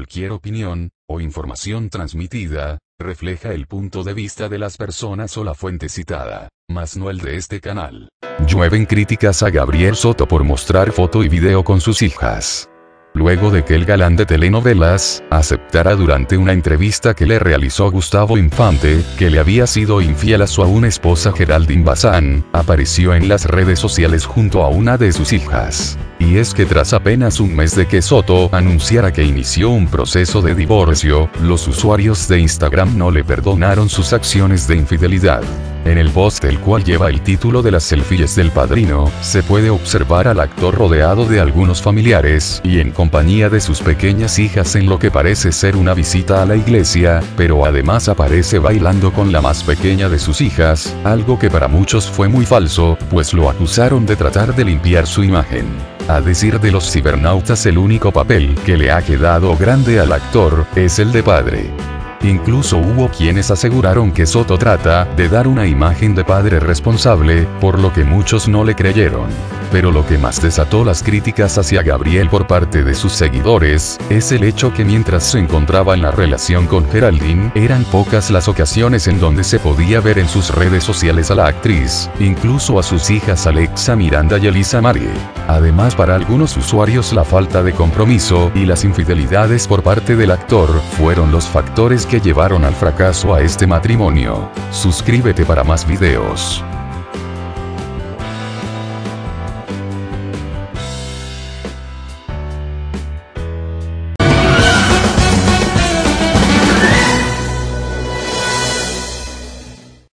cualquier opinión, o información transmitida, refleja el punto de vista de las personas o la fuente citada, mas no el de este canal. Llueven críticas a Gabriel Soto por mostrar foto y video con sus hijas. Luego de que el galán de telenovelas aceptara durante una entrevista que le realizó Gustavo Infante, que le había sido infiel a su aún esposa Geraldine Bazán, apareció en las redes sociales junto a una de sus hijas. Y es que tras apenas un mes de que Soto anunciara que inició un proceso de divorcio, los usuarios de Instagram no le perdonaron sus acciones de infidelidad. En el post, el cual lleva el título de las selfies del padrino, se puede observar al actor rodeado de algunos familiares y en compañía de sus pequeñas hijas en lo que parece ser una visita a la iglesia, pero además aparece bailando con la más pequeña de sus hijas, algo que para muchos fue muy falso, pues lo acusaron de tratar de limpiar su imagen. A decir de los cibernautas, el único papel que le ha quedado grande al actor es el de padre. Incluso hubo quienes aseguraron que Soto trata de dar una imagen de padre responsable, por lo que muchos no le creyeron. Pero lo que más desató las críticas hacia Gabriel por parte de sus seguidores, es el hecho que mientras se encontraba en la relación con Geraldine, eran pocas las ocasiones en donde se podía ver en sus redes sociales a la actriz, incluso a sus hijas Alexa Miranda y Elisa Marie. Además, para algunos usuarios la falta de compromiso y las infidelidades por parte del actor fueron los factores que llevaron al fracaso a este matrimonio. Suscríbete para más videos.